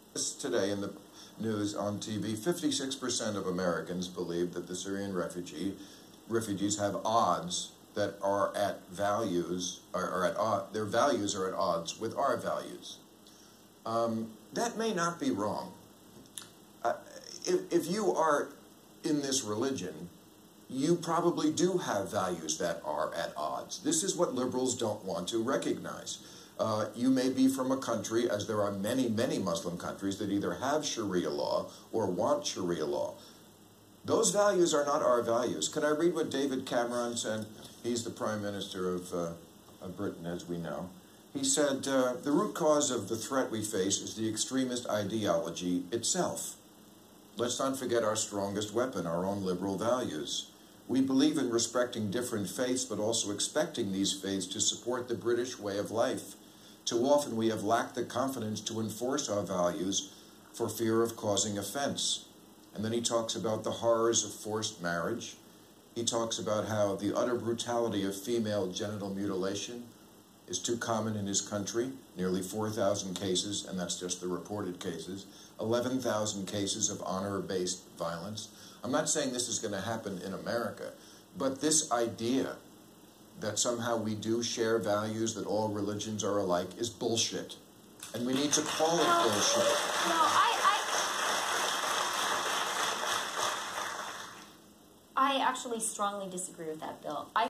Today in the news on TV, 56% of Americans believe that the Syrian refugees have odds that are at values, their values are at odds with our values. That may not be wrong. If you are in this religion, you probably do have values that are at odds. This is what liberals don't want to recognize. You may be from a country, as there are many, many Muslim countries that either have Sharia law or want Sharia law. Those values are not our values. Can I read what David Cameron said? He's the Prime Minister of Britain, as we know. He said, the root cause of the threat we face is the extremist ideology itself. Let's not forget our strongest weapon, our own liberal values. We believe in respecting different faiths, but also expecting these faiths to support the British way of life. Too often we have lacked the confidence to enforce our values for fear of causing offense. And then he talks about the horrors of forced marriage. He talks about how the utter brutality of female genital mutilation is too common in his country, nearly 4,000 cases, and that's just the reported cases, 11,000 cases of honor-based violence. I'm not saying this is going to happen in America, but this idea that somehow we do share values, that all religions are alike, is bullshit. And we need to call it bullshit. No, I actually strongly disagree with that, Bill.